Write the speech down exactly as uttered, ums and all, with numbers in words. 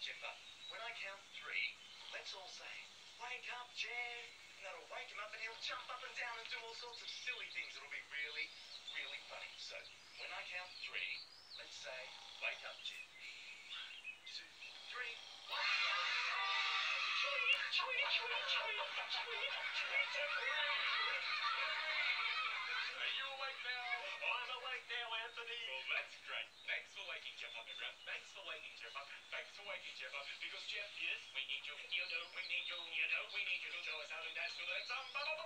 Chipper, when I count three, let's all say, wake up, Jeff. And that'll wake him up and he'll jump up and down and do all sorts of silly things. It'll be really, really funny. So, when I count three, let's say, wake up, Jeff. One, two, three. Wake up! Tweet, tweet, tweet, tweet, tweet, tweet, tweet. Are you awake now? I'm awake now, Anthony. Well, that's great. Thanks for waking Jeff up, everyone. Thanks for waking Jeff up. Thanks for waking Jeff up. Because, Jeff, yes, we need you. You know, we need you. You know, we need you to show us how to dance to the samba.